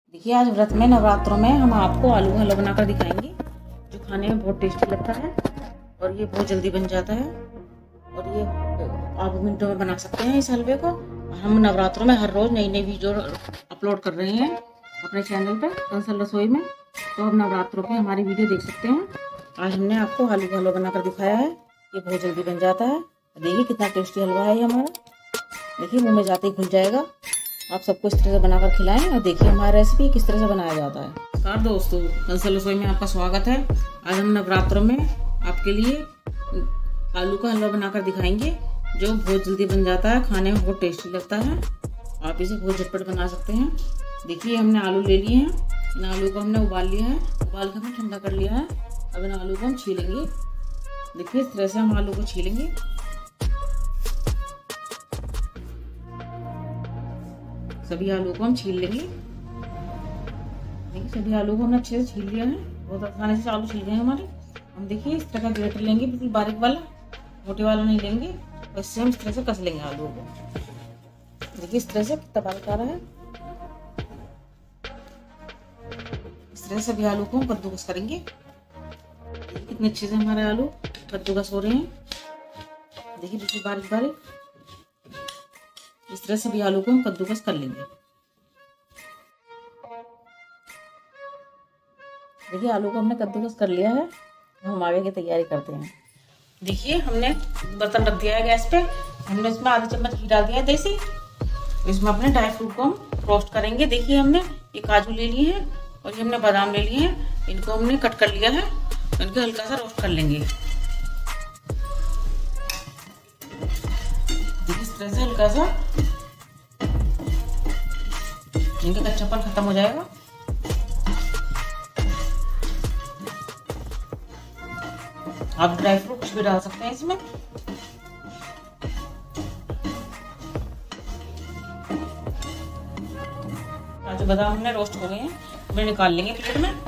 देखिए आज व्रत में नवरात्रों में हम आपको आलू का हलवा बनाकर दिखाएंगे जो खाने में बहुत टेस्टी लगता है और ये बहुत जल्दी बन जाता है और ये आप मिनटों में बना सकते हैं इस हलवे को। हम नवरात्रों में हर रोज नई नई वीडियो अपलोड कर रहे हैं अपने चैनल पर कंसल रसोई में, तो आप नवरात्रों की हमारी वीडियो देख सकते हैं। आज हमने आपको आलू का हलवा बनाकर दिखाया है, ये बहुत जल्दी बन जाता है। देखिए कितना टेस्टी हलवा है ये हमारा, देखिए मुँह में जाते ही खुल जाएगा। आप सबको इस तरह से बनाकर खिलाएं और देखिए हमारी रेसिपी किस तरह से बनाया जाता है। नमस्कार दोस्तों, कंसल रसोई में आपका स्वागत है। आज हम नवरात्रों में आपके लिए आलू का हलवा बनाकर दिखाएंगे जो बहुत जल्दी बन जाता है, खाने में बहुत टेस्टी लगता है। आप इसे बहुत झटपट बना सकते हैं। देखिए हमने आलू ले लिए हैं, इन आलू को हमने उबाल लिया है, उबाल कर हमने ठंडा कर लिया है। अब इन आलू को हम छीलेंगे। देखिए इस तरह से हम आलू को छीलेंगे। सभी आलू को हम छील लेंगे। देखिए सभी आलू को हमने अच्छे से छील लिया है, बहुत आसानी से आलू छील गए हैं हमारे। हम देखिए इस तरह का ग्रेटर लेंगे, बिल्कुल बारीक वाला, मोटे वाला नहीं लेंगे। और इससे हम इस तरह से कस लेंगे आलू को। देखिए इस तरह से कितना बारीक आ रहा है। इस तरह से सभी आलू को हम कद्दूकस करेंगे। कितने अच्छे से हमारे आलू कद्दूकस हो रहे हैं। देखिए बिल्कुल बारीक बारीक, इस तरह से भी आलू को हम कद्दूकस कर लेंगे। देखिए आलू को हमने कद्दूकस कर लिया है, हम आगे की तैयारी करते हैं। देखिए हमने बर्तन रख दिया है गैस पे, हमने इसमें आधा चम्मच घी डाल दिया है देसी। इसमें अपने ड्राई फ्रूट को हम रोस्ट करेंगे। देखिए हमने ये काजू ले लिए हैं और ये हमने बादाम ले लिए हैं, इनको हमने कट कर लिया है, इनको हल्का सा रोस्ट कर लेंगे। देखिए इस तरह से हल्का सा इनका कच्चापन खत्म हो जाएगा। आप ड्राई फ्रूट कुछ भी डाल सकते हैं इसमें। काजू बादाम हमने रोस्ट हो गए हैं, हमें निकाल लेंगे प्लेट में।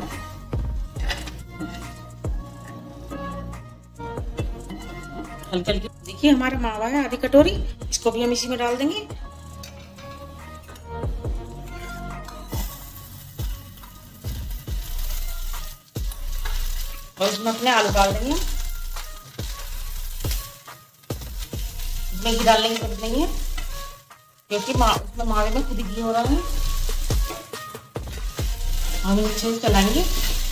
हल्की हल्की देखिए हमारा मावा है आधी कटोरी, इसको भी हम इसी में डाल देंगे। और इसमें अपने आलू डाल देंगे। इसमें घी डालने की जरूरत नहीं है क्योंकि उसमें मावे में खुद ही घी हो रहा है। हम अच्छे से चलाएंगे।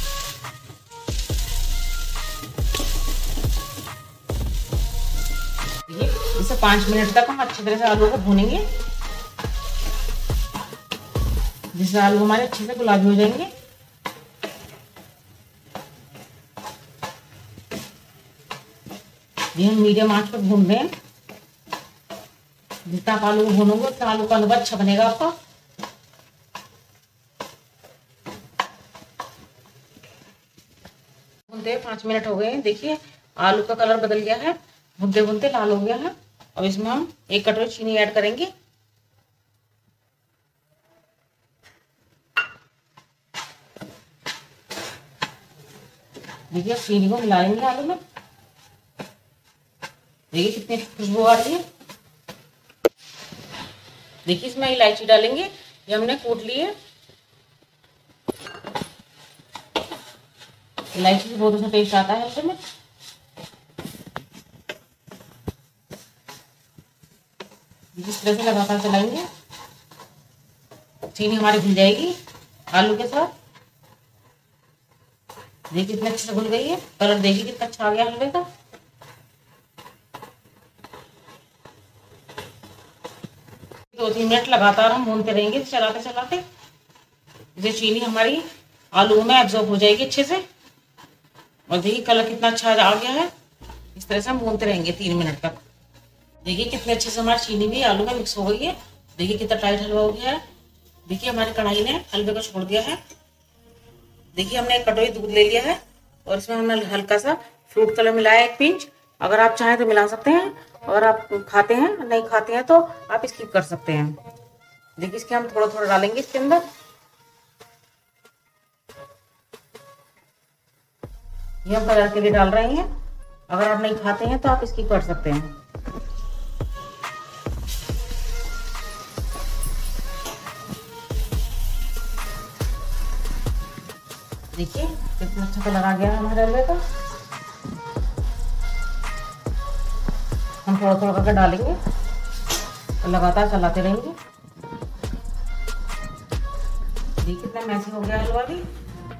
इसे 5 मिनट तक हम अच्छी तरह से आलू को भूनेंगे, जिससे आलू हमारे अच्छे से गुलाबी हो जाएंगे। ये हम मीडियम आंच पर भून रहे हैं। जितना आप आलू को भूनोगे उतना आलू का हलवा अच्छा बनेगा आपका। भूनते 5 मिनट हो गए हैं। देखिए आलू का कलर बदल गया है, भूनते भूनते लाल हो गया है। अब इसमें हम 1 कटोरी चीनी ऐड करेंगे। देखिए चीनी को मिलाएंगे आलू में। देखिए कितनी खुशबू आ रही है। देखिए इसमें इलायची डालेंगे, ये हमने कूट ली है। इलायची से बहुत अच्छा टेस्ट आता है हल्के में। इस तरह से लगातार चलाएंगे, चीनी हमारी घुल जाएगी आलू के साथ। देखिए कितने अच्छे से घुल गई है, कलर देखिए कितना अच्छा आ गया हलवे का। 2-3 मिनट लगातार हम भूनते रहेंगे चलाते चलाते, जिससे चीनी हमारी आलू में एब्जॉर्ब हो जाएगी अच्छे से। और देखिए कलर कितना अच्छा आ गया है। इस तरह से हम भूनते रहेंगे 3 मिनट तक। देखिए कितने अच्छे से हमारी चीनी भी आलू में मिक्स हो गई है। देखिए कितना टाइट हलवा हो गया है। देखिए हमारी कढ़ाई ने हलवे को छोड़ दिया है। देखिए हमने 1 कटोरी दूध ले लिया है और इसमें हमने हल्का सा फ्रूट कलर मिलाया 1 पिंच। अगर आप चाहें तो मिला सकते हैं, अगर आप खाते हैं नहीं खाते हैं तो आप स्किप कर सकते हैं। देखिए इसके हम थोड़ा थोड़ा डालेंगे इसके अंदर। ये हम कलर के लिए डाल रहे हैं, अगर आप नहीं खाते हैं तो आप स्किप कर सकते हैं। देखिए कितना अच्छा कलर आ गया है हमारे हलवे का। हम थोड़ा थोड़ा करके डालेंगे और लगातार चलाते रहेंगे। देखिए कितना मैसी हो गया हलवा भी।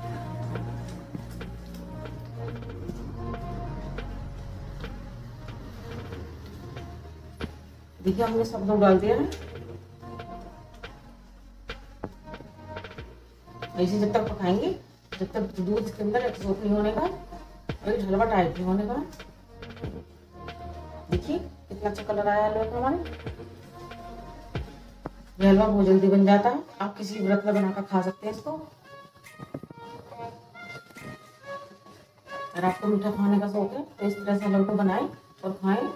देखिए हमने सब लोग डाल दिया है। ऐसे जब तक पकाएंगे जब तक दूध इसके अंदर एब्सॉर्ब नहीं होने का और हलवा टाइट नहीं होने का। देखिए कितना अच्छा कलर आया हलवे का हमारे। ये हलवा बहुत जल्दी बन जाता है। आप किसी व्रत में बनाकर खा सकते हैं इसको। अगर आपको मीठा खाने का शौक है तो इस तरह से हलवे को बनाएं और खाएं।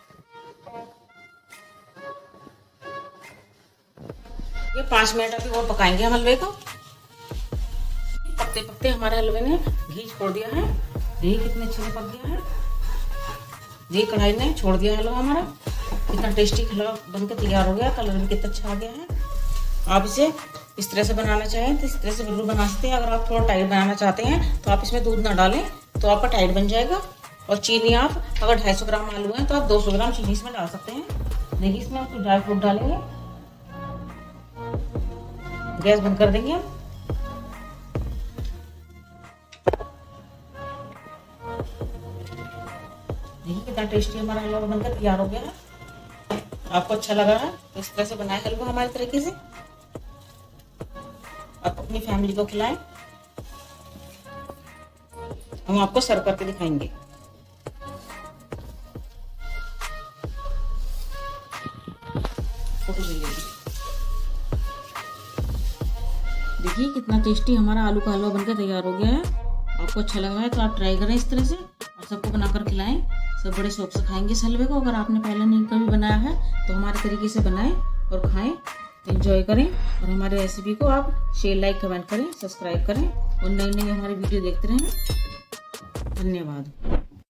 ये 5 मिनट अभी और पकाएंगे हम हलवे को। पकते पकते हमारे हलवे ने घी छोड़ दिया है। देखिए कितने अच्छे से पक गया है। ये कढ़ाई ने छोड़ दिया हलवा हमारा। कितना टेस्टी हलवा बनकर तैयार हो गया। कलर भी कितना अच्छा आ गया है। आप इसे इस तरह से बनाना चाहें तो इस तरह से बिल्कुल बना सकते हैं। अगर आप थोड़ा टाइट बनाना चाहते हैं तो आप इसमें दूध ना डालें तो आपका टाइट बन जाएगा। और चीनी आप अगर 250 ग्राम आलू है तो आप 200 ग्राम चीनी इसमें डाल सकते हैं। देखिए इसमें आप ड्राई फ्रूट डालेंगे। गैस बंद कर देंगे हम। देखिए कितना टेस्टी हमारा हलवा बनकर तैयार हो गया है। आपको अच्छा लगा है तो इस तरह से बनाए हलवा हमारे तरीके से। आप अपनी फैमिली को खिलाएं। हम आपको सर्व करके दिखाएंगे। देखिए कितना टेस्टी हमारा आलू का हलवा बनकर तैयार हो गया है। आपको अच्छा लगा है तो आप ट्राई करें इस तरह से और सबको बनाकर खिलाएं। सब बड़े शौक से खाएंगे इस हलवे को। अगर आपने पहले नहीं कभी बनाया है तो हमारे तरीके से बनाएं और खाएं, एंजॉय करें। और हमारे रेसिपी को आप शेयर, लाइक, कमेंट करें, सब्सक्राइब करें और नई नई हमारी वीडियो देखते रहें। धन्यवाद।